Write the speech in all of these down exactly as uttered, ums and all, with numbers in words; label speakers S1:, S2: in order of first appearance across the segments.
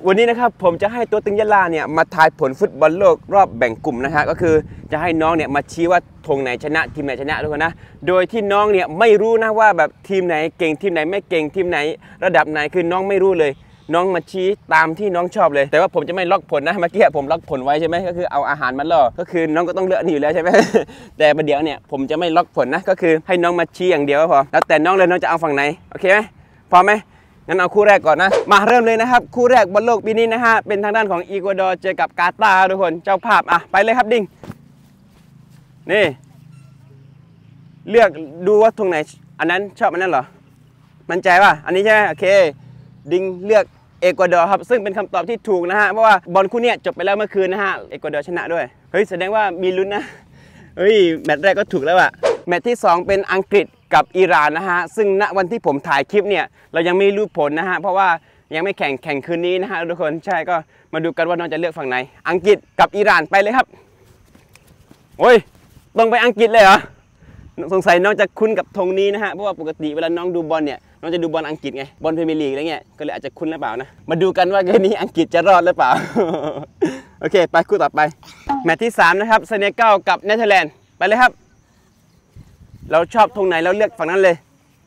S1: วันนี้นะครับผมจะให้ตัวตึงยะลาเนี่ยมาทายผลฟุตบอลโลกรอบแบ่งกลุ่มนะฮะก็คือจะให้น้องเนี่ยมาชี้ว่าธงไหนชนะทีมไหนชนะทุกคนนะโดยที่น้องเนี่ยไม่รู้นะว่าแบบทีมไหนเก่งทีมไหนไม่เก่งทีมไหนระดับไหนคือน้องไม่รู้เลยน้องมาชี้ตามที่น้องชอบเลยแต่ว่าผมจะไม่ล็อกผลนะเมื่อกี้ผมล็อกผลไว้ใช่ไหมก็คือเอาอาหารมาล่อก็คือน้องก็ต้องเลือกนี่อยู่แล้วใช่ไหม แต่ประเดี๋ยวเนี่ยผมจะไม่ล็อกผลนะก็คือให้น้องมาชี้อย่างเดียวก็พอแล้วแต่น้องเลยน้องจะเอาฝั่งไหนโอเคไหมพอไหมงั้นเอาคู่แรกก่อนนะมาเริ่มเลยนะครับคู่แรกบอลโลกปีนี้นะฮะเป็นทางด้านของอีกัวดอร์เจอกับกาตาร์ทุกคนเจ้าภาพอ่ะไปเลยครับดิ้งนี่เลือกดูว่าตรงไหนอันนั้นชอบอันนั้นเหรอมั่นใจป่ะอันนี้ใช่ไหมโอเคดิ้งเลือกเอกวาดอร์ครับซึ่งเป็นคำตอบที่ถูกนะฮะเพราะว่าบอลคู่นี้จบไปแล้วเมื่อคืนนะฮะเอกวาดอร์ชนะด้วยเฮ้ยแสดงว่ามีลุ้นนะเฮ้ยแมตช์แรกก็ถูกแล้วอะแมตช์ที่สองเป็นอังกฤษกับอิหร่านนะฮะซึ่งณวันที่ผมถ่ายคลิปเนี่ยเรายังไม่รู้ผลนะฮะเพราะว่ายังไม่แข่งแข่งคืนนี้นะฮะทุกคนใช่ก็มาดูกันว่าน้องจะเลือกฝั่งไหนอังกฤษกับอิหร่านไปเลยครับโอ้ยต้องไปอังกฤษเลยเหรอสงสัยน้องจะคุ้นกับธงนี้นะฮะเพราะว่าปกติเวลาน้องดูบอลเนี่ยน้องจะดูบอลอังกฤษไงบอลพรีเมียร์ลีกอะไรเงี้ยก็เลยอาจจะคุ้นหรือเปล่านะมาดูกันว่าเกมนี้อังกฤษจะรอดหรือเปล่า โอเคไปคู่ต่อไปแมตช์ที่สามนะครับเซเนกัลกับเนเธอร์แลนด์ไปเลยครับเราชอบธงไหนเราเลือกฝั่งนั้นเลย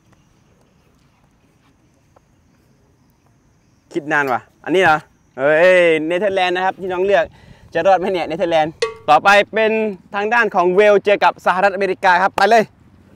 S1: คิดนานว่ะอันนี้เหรอเฮ้ยเนเธอร์แลนด์นะครับที่น้องเลือกจะรอดไหมเนี่ยเนเธอร์แลนด์ต่อไปเป็นทางด้านของเวลเจอกับสหรัฐอเมริกาครับไปเลย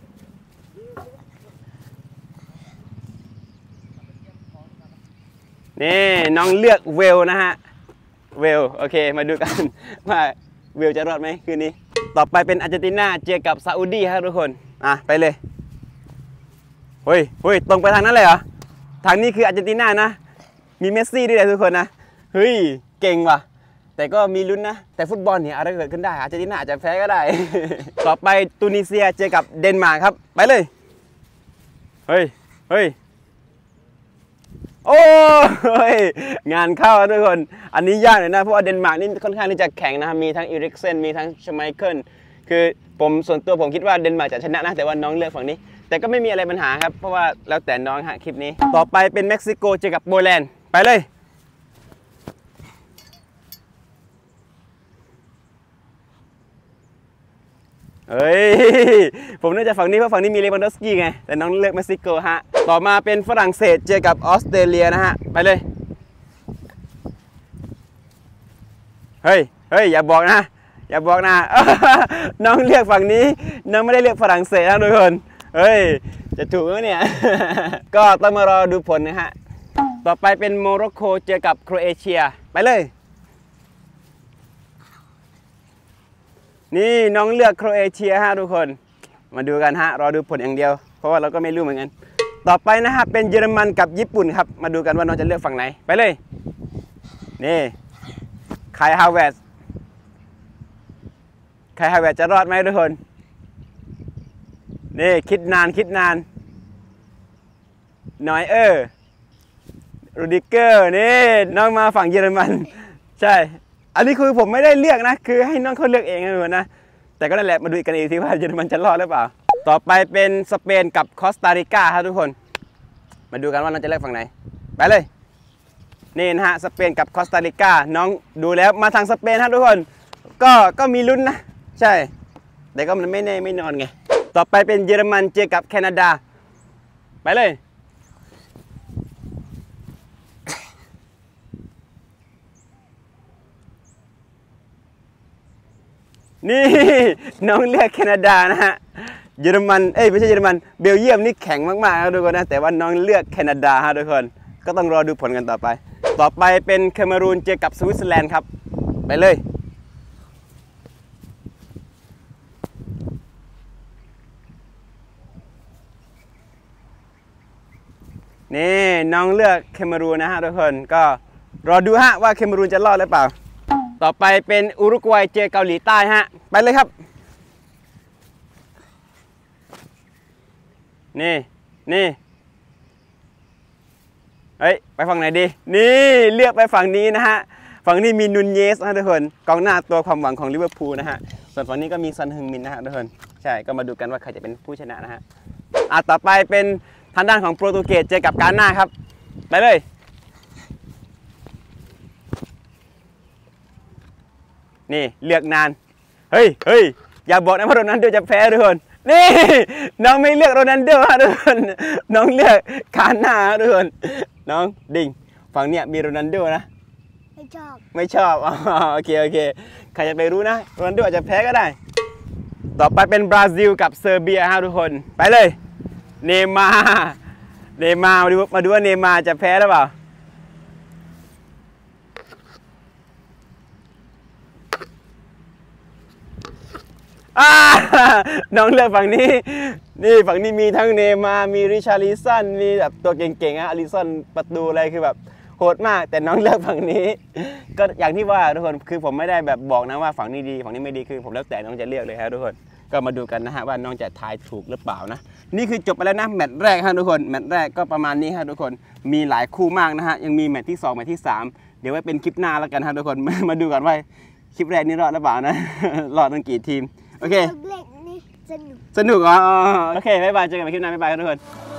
S1: นี่น้องเลือกเวลนะฮะเวลโอเคมาดูกันว่าเวลจะรอดไหมคืนนี้ต่อไปเป็นอาร์เจนตินาเจอกับซาอุดีครับทุกคนอ่ะไปเลยเฮ้ยเฮ้ยตรงไปทางนั้นเลยเหรอทางนี้คืออาร์เจนตินานะมีเมสซี่ด้วยทุกคนนะเฮ้ยเก่งว่ะแต่ก็มีลุ้นนะแต่ฟุตบอลเนี่ยอะไรเกิดขึ้นได้อาร์เจนตินาอาจจะแพ้ก็ได้ ต่อไปตูนิเซียเจอกับเดนมาร์กครับไปเลยเฮ้ยเฮ้ยโอ้ยงานเข้าทุกคนอันนี้ยากเลยนะเพราะว่าเดนมาร์กนี่ค่อนข้างที่จะแข็งนะมีทั้งอีริกเซนมีทั้งชไมเคิลคือผมส่วนตัวผมคิดว่าเดนมาร์กจะชนะนะแต่ว่าน้องเลือกฝั่งนี้แต่ก็ไม่มีอะไรปัญหาครับเพราะว่าแล้วแต่น้องฮะคลิปนี้ต่อไปเป็นเม็กซิโกเจอกับโปแลนด์ไปเลยเฮ้ยผมน่าจะฝั่งนี้เพราะฝั่งนี้มีเลวันดอฟสกี้ไงแต่น้องเลือกเม็กซิโกฮะต่อมาเป็นฝรั่งเศสเจอกับออสเตรเลียนะฮะไปเลยเฮ้ยเฮ้ยอย่าบอกนะอย่าบอกนะ น้องเลือกฝั่งนี้น้องไม่ได้เลือกฝรั่งเศสนะทุกคนเฮ้ยจะถูกไหมเนี่ย ก็ต้องมารอดูผลนะฮะต่อไปเป็นโมร็อกโกเจอกับโครเอเชียไปเลยนี่น้องเลือกโครเอเชียฮะทุกคนมาดูกันฮะรอดูผลอย่างเดียวเพราะว่าเราก็ไม่รู้เหมือนกันต่อไปนะฮะเป็นเยอรมันกับญี่ปุ่นครับมาดูกันว่าน้องจะเลือกฝั่งไหนไปเลยนี่ไคลฮาเวร์ตไคลฮาเวร์ตจะรอดไหมทุกคนนี่คิดนานคิดนานน้อยเออรูดิเกอร์นี่น้องมาฝั่งเยอรมันใช่อันนี้คือผมไม่ได้เลือกนะคือให้น้องเขาเลือกเองนะนะแต่ก็นั่นแหละมาดูกันอีกทีว่าเยอรมันจะรอดหรือเปล่าต่อไปเป็นสเปนกับคอสตาริกาครับทุกคนมาดูกันว่าน้องจะเลือกฝั่งไหนไปเลยนี่นะฮะสเปนกับคอสตาริกาน้องดูแล้วมาทางสเปนครับทุกคนก็ก็มีลุ้นนะใช่แต่ก็มันไม่แน่ไม่นอนไงต่อไปเป็นเยอรมันเจอกับแคนาดาไปเลยนี่น้องเลือกแคนาดานะฮะเยอรมันเอ้ยไม่ใช่เยอรมันเบลเยียมนี่แข็งมากๆครับทุกคนนะแต่ว่าน้องเลือกแคนาดาฮะทุกคนก็ต้องรอดูผลกันต่อไปต่อไปเป็นแคเมรูนเจอกับสวิตเซอร์แลนด์ครับไปเลยนี่น้องเลือกแคเมรูนนะฮะทุกคนก็รอดูฮะว่าแคเมรูนจะรอดหรือเปล่าต่อไปเป็นอุรุกวัยเจอเกาหลีใต้ฮะไปเลยครับนี่นี่เฮ้ยไปฝั่งไหนดีนี่เลือกไปฝั่งนี้นะฮะฝั่งนี้มีนูนเยสนะทุกคนกองหน้าตัวความหวังของลิเวอร์พูลนะฮะส่วนฝั่งนี้ก็มีซันฮึงมินนะฮะทุกคนใช่ก็มาดูกันว่าใครจะเป็นผู้ชนะนะฮะอ่ะต่อไปเป็นทางด้านของโปรตุเกสเจอกับกาน่าครับไปเลยนี่เลือกนานเฮ้ยเฮ้ยอย่าบอกนะว่าโรนัลโดจะแพ้ทุกคนนี่น้องไม่เลือกโรนัลโดทุกคนน้องเลือกคาน่าทุกคนน้องดิ่งฝั่งเนี้ยมีโรนัลโดนะ
S2: ไม่ชอบ
S1: ไม่ชอบอ๋อโอเคโอเคใครจะไปรู้นะโรนัลโดอาจจะแพ้ก็ได้ต่อไปเป็นบราซิลกับเซอร์เบียฮะทุกคนไปเลยเนย์มาร์เนย์มาร์มาดูมาดูว่าเนย์มาร์จะแพ้หรือเปล่าน้องเลือกฝั่งนี้นี่ฝั่งนี้มีทั้งเนย์มาร์มีริชาริสันมีแบบตัวเก่งๆอะอลิสันประตูอะไรคือแบบโหดมากแต่น้องเลือกฝั่งนี้ก็อย่างที่ว่าทุกคนคือผมไม่ได้แบบบอกนะว่าฝั่งนี้ดีฝั่งนี้ไม่ดีคือผมแล้วแต่น้องจะเลือกเลยครับทุกคนก็มาดูกันนะฮะว่าน้องจะทายถูกหรือเปล่านะนี่คือจบไปแล้วนะแมตช์แรกฮะทุกคนแมตช์แรกก็ประมาณนี้ฮะทุกคนมีหลายคู่มากนะฮะยังมีแมตช์ที่สองแมตช์ที่สามเดี๋ยวไว้เป็นคลิปหน้าแล้วกันฮะทุกคนมาดูกันว่าคลิปแรกนี่รอดหรือเปล่านะรอดตั้งกี่ทีมโอเค
S2: เล็กนี่สนุก
S1: สนุกอ๋อโอเคบ๊ายบายเจอกันใหม่คลิปหน้าบ๊ายบายครับทุกคน